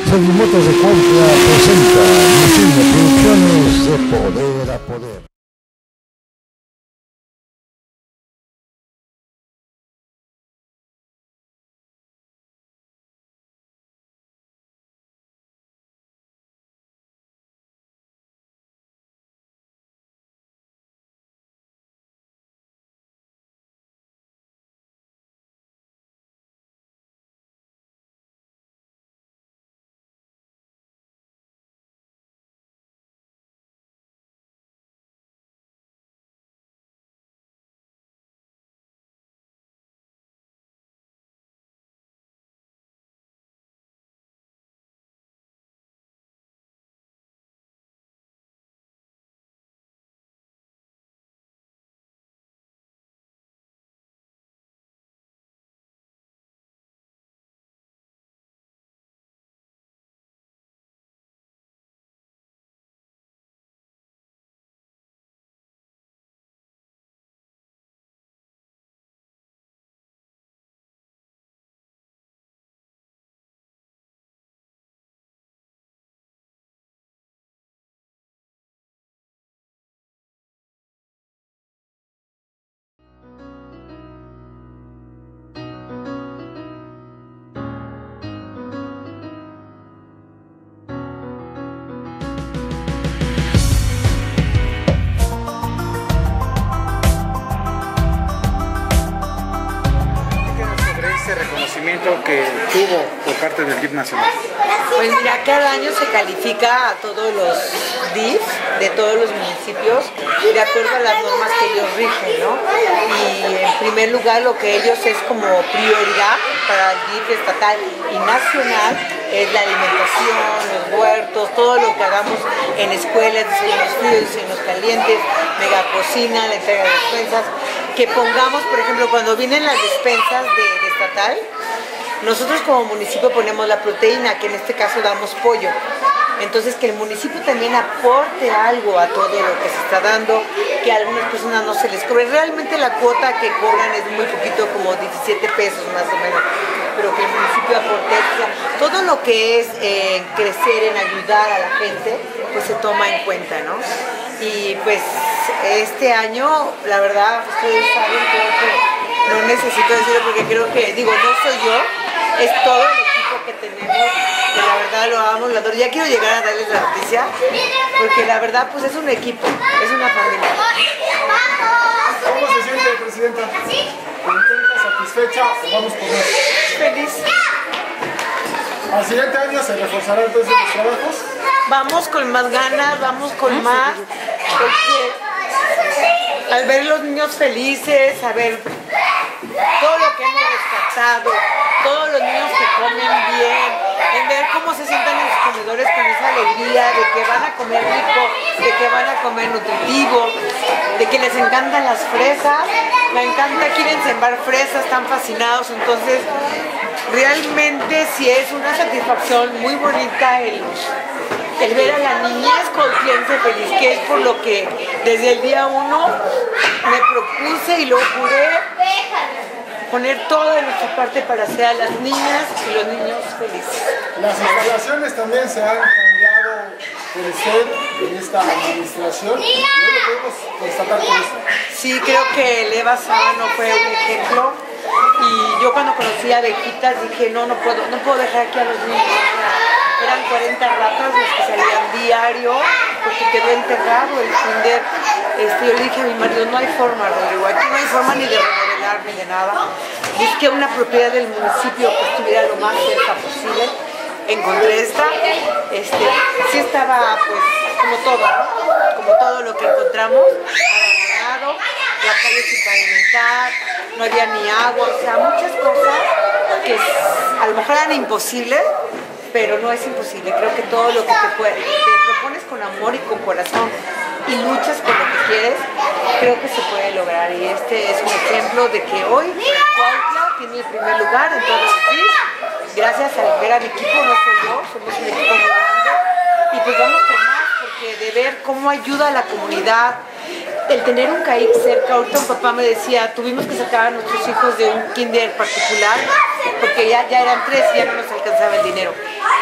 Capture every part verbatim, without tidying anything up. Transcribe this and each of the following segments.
Seguimotos de Cuautla presenta Mocine Producciones de Poder a Poder. Reconocimiento que tuvo por parte del D I F nacional? Pues mira, cada año se califica a todos los D I F de todos los municipios de acuerdo a las normas que ellos rigen, ¿no? Y en primer lugar lo que ellos es como prioridad para el D I F estatal y nacional es la alimentación, los huertos, todo lo que hagamos en escuelas, desayunos fríos, desayunos calientes, mega cocina, la entrega de despensas, que pongamos, por ejemplo, cuando vienen las despensas de, de estatal, nosotros como municipio ponemos la proteína, que en este caso damos pollo. Entonces que el municipio también aporte algo a todo lo que se está dando, que a algunas personas no se les cobre. Realmente la cuota que cobran es muy poquito, como diecisiete pesos más o menos, pero que el municipio aporte, o sea, todo lo que es eh, crecer, en ayudar a la gente, pues se toma en cuenta, ¿no? Y pues este año, la verdad, ustedes saben, creo que no necesito decirlo porque creo que, digo, no soy yo, es todo el equipo que tenemos, que la verdad lo amamos, lo adoro. Ya quiero llegar a darles la noticia, porque la verdad pues es un equipo, es una familia. ¿Cómo se siente, Presidenta? ¿Contenta, satisfecha o vamos por más? Feliz. ¿Al siguiente año se reforzarán entonces los trabajos? Vamos con más ganas, vamos con más, porque al ver los niños felices, a ver todo lo que hemos rescatado, todos los niños que comen bien, en ver cómo se sientan en los comedores con esa alegría de que van a comer rico, de que van a comer nutritivo, de que les encantan las fresas, me encanta, quieren sembrar fresas, están fascinados, entonces realmente sí es una satisfacción muy bonita el, el ver a la niñez consciente feliz, que es por lo que desde el día uno me propuse y lo juré, poner todo de nuestra parte para hacer a las niñas y los niños felices. Las instalaciones también se han cambiado por usted en esta administración. ¿No lo podemos constatar con esto? Sí, creo que el Eva Sábano fue un ejemplo. Y yo cuando conocí a Bequitas dije, no, no puedo, no puedo dejar aquí a los niños. Eran cuarenta ratas los que salían diario, porque quedó enterrado el kinder. Este, yo le dije a mi marido, no hay forma, Rodrigo, aquí no hay forma ni de remodelar ni de nada. Y es que una propiedad del municipio que estuviera lo más cerca posible. Encontré esta, este, sí estaba pues como todo, ¿no? Como todo lo que encontramos, abandonado, la calle sin pavimentar, no había ni agua, o sea, muchas cosas que a lo mejor eran imposibles, pero no es imposible. Creo que todo lo que te, puede, te propones con amor y con corazón y luchas por lo que quieres, creo que se puede lograr. Y este es un ejemplo de que hoy Cuautla tiene el primer lugar en todos los días. Gracias al gran equipo, no soy yo, somos un equipo muy grande. Y pues vamos por más, porque de ver cómo ayuda a la comunidad, el tener un C A I C cerca. Ahorita un papá me decía, tuvimos que sacar a nuestros hijos de un kinder particular, porque ya, ya eran tres y ya no nos alcanzaba el dinero. Dice,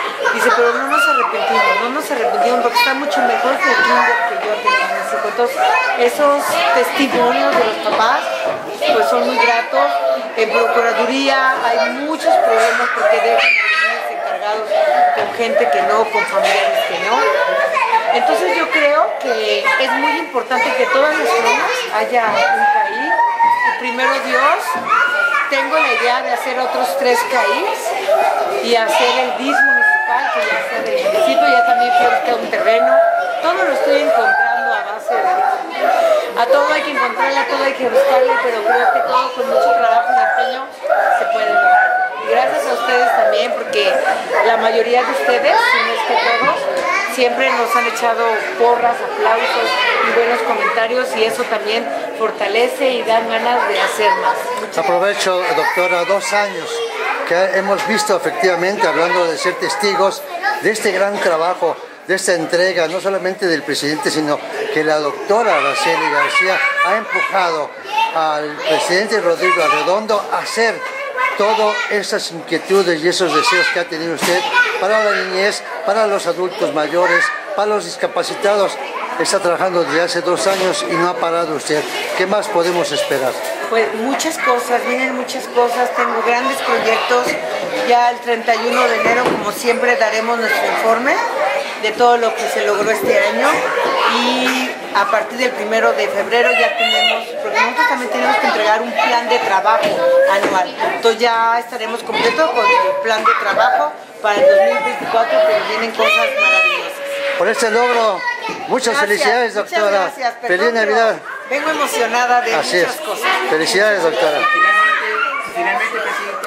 Dice, pero no nos arrepentimos, no nos arrepentimos porque está mucho mejor que el kinder que yo tenía en México. Entonces, esos testimonios de los papás pues son muy gratos. En Procuraduría hay muchos problemas porque dejan a los niños encargados con gente que no, con familiares que no. Entonces yo creo que es muy importante que todas las zonas haya un C A I. Y primero Dios, tengo la idea de hacer otros tres C A Is y hacer el D I S municipal, que ya sea del municipio, ya también fui a buscar un terreno. Todo lo estoy encontrando a base de... A todo hay que encontrarle, a todo hay que buscarle, pero creo que todo con mucho trabajo y empeño se puede lograr. Y gracias a ustedes también, porque la mayoría de ustedes, si no es que todos, siempre nos han echado porras, aplausos y buenos comentarios, y eso también fortalece y dan ganas de hacer más. Muchas Aprovecho, doctora, dos años que hemos visto efectivamente, hablando de ser testigos de este gran trabajo, de esta entrega, no solamente del presidente, sino que la doctora Araceli García ha empujado al presidente Rodrigo Arredondo a hacer todas esas inquietudes y esos deseos que ha tenido usted para la niñez, para los adultos mayores, para los discapacitados. Está trabajando desde hace dos años y no ha parado usted. ¿Qué más podemos esperar? Pues muchas cosas, vienen muchas cosas, tengo grandes proyectos. Ya el treinta y uno de enero, como siempre, daremos nuestro informe de todo lo que se logró este año, y a partir del primero de febrero ya tenemos, porque nosotros también tenemos que entregar un plan de trabajo anual. Entonces ya estaremos completos con el plan de trabajo para el dos mil veinticuatro, pero vienen cosas maravillosas. Por este logro, muchas Gracias, felicidades, doctora. Muchas gracias. Perdón, Feliz Navidad. Vengo emocionada de Así muchas es. cosas. Felicidades, doctora. Finalmente, finalmente, presidente,